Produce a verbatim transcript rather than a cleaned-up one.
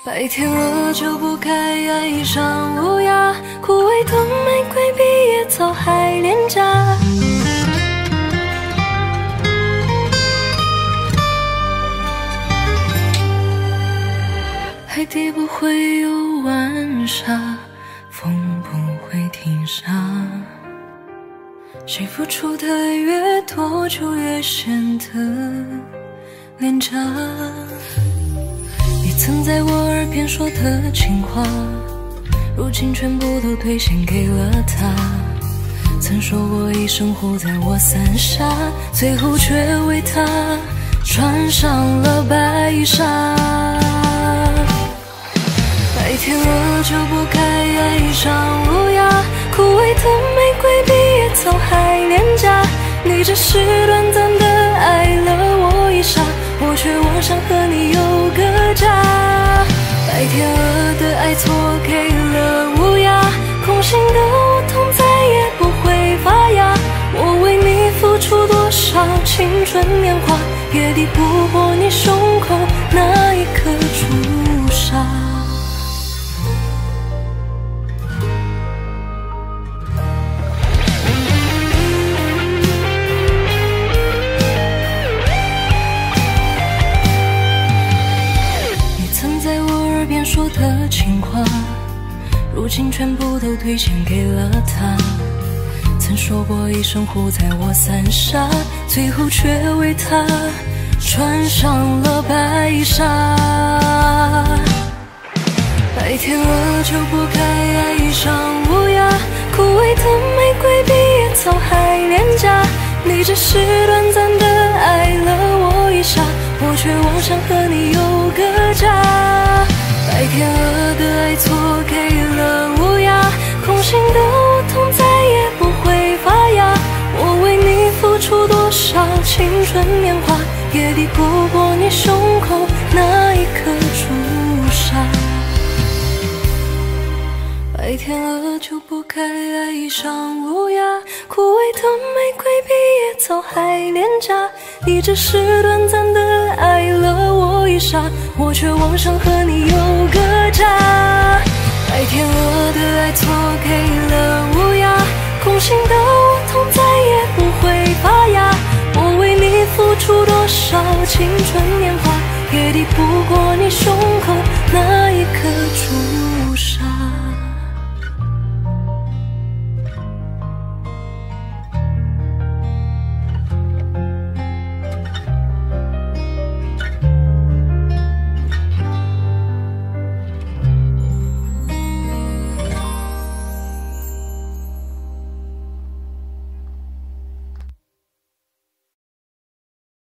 白天鹅就不该爱上乌鸦，枯萎的玫瑰比野草还廉价。海底不会有晚霞，风不会停下。谁付出的越多，就越显得廉价。你曾在我耳边说的情话，如今全部都兑现给了他。曾说过一生护在我伞下，最后却为他穿上了白纱。白天鹅就不该爱上乌鸦，枯萎的玫瑰比野草还廉价。你只是短暂的爱了我一下，我却妄想和你有个家。白天鹅的爱错给了乌鸦，空心的梧桐再也不会发芽。我为你付出多少青春年华，也抵不过你胸口那一颗朱砂。说的情话，如今全部都兑现给了他。曾说过一生护在我伞下，最后却为他穿上了白纱。白天鹅就不该爱上乌鸦，枯萎的玫瑰比野草还廉价。你只是短暂的爱了我一下，我却妄想和你有个家。白天鹅的爱错给了乌鸦，空心的梧桐再也不会发芽。我为你付出多少青春年华，也抵不过你胸口那一颗朱砂。白天鹅就不该爱上乌鸦，枯萎的玫瑰比野草还廉价。你只是短暂的爱了我一下，我却妄想和你有个家。白天鹅的爱错给了乌鸦，空心的梧桐再也不会发芽。我为你付出多少青春年华，也抵不过你胸口那一颗朱砂。